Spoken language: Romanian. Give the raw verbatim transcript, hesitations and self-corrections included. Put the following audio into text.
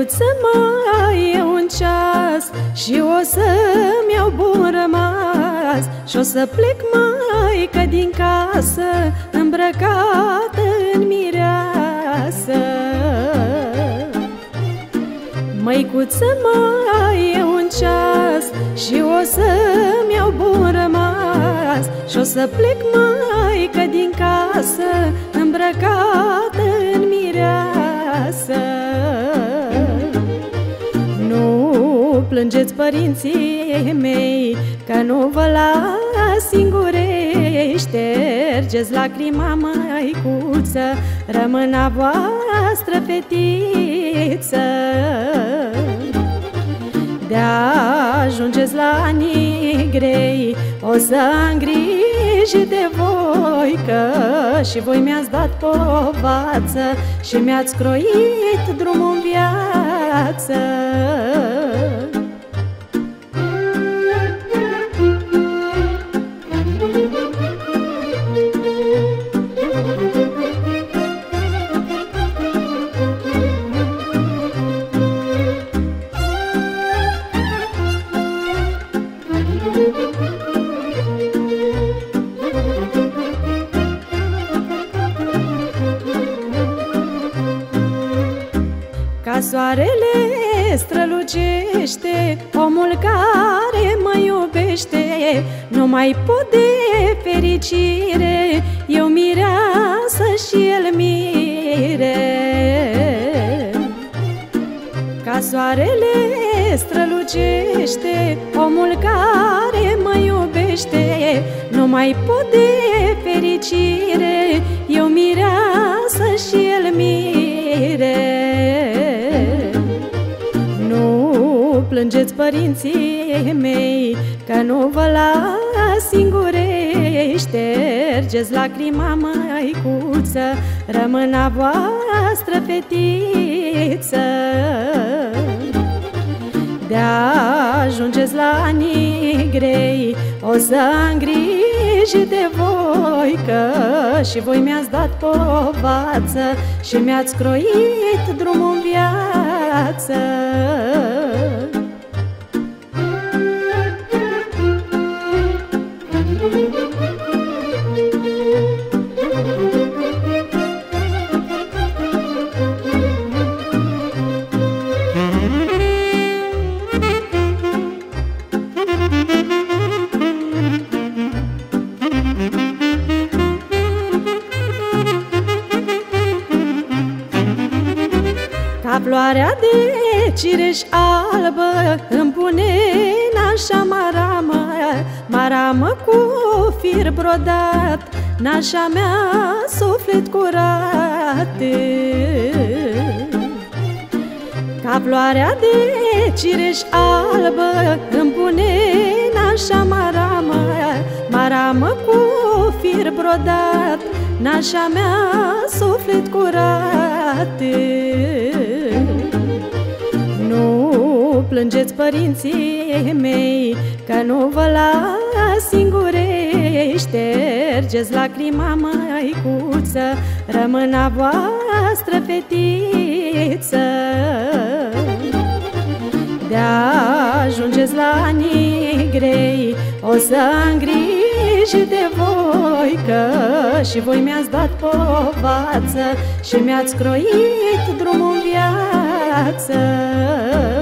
Măicuță, mai e un ceas și o să-mi iau bun rămas și o să plec, maică, din casă îmbrăcată în mireasă. Măicuță, mai e un ceas și o să-mi iau bun rămas și o să plec, maică, din casă îmbrăcată în mireasă. Nu plângeți, părinții mei, că nu vă las singurei. Ștergeți lacrima, măicuță, rămâna voastră fetiță. De-ajungeți la anii grei, o să am grijă de voi, că și voi mi-ați dat povață și mi-ați croit drumul în viață. Ca soarele strălucește omul care mă iubește, nu mai pot de fericire, eu mireasă și el mire. Ca soarele strălucește omul care mă iubește, nu mai pot de fericire, eu mireasă și el mire. Nu plângeți, părinții mei, că nu vă las singurei. Ștergeți lacrima, măicuță, rămâna voastră fetiță. De-ajungeți la anii grei, o să am grijă de voi, că și voi mi-ați dat povață și mi-ați croit drumul în viață. Ca floarea de cireș albă îmi pune nașa maramă, maramă cu fir brodat, nașa mea suflet curat. Ca floarea de cireș albă îmi pune nașa maramă, maramă cu fir brodat, nașa mea suflet curat. Nu plângeți, părinții mei, că nu vă las singurei. Ștergeți lacrima, măicuță, rămâna voastră fetiță. De-ajungeți la anii grei, o să am grijă de voi, că și voi mi-ați dat povață și mi-ați croit drumul în viață.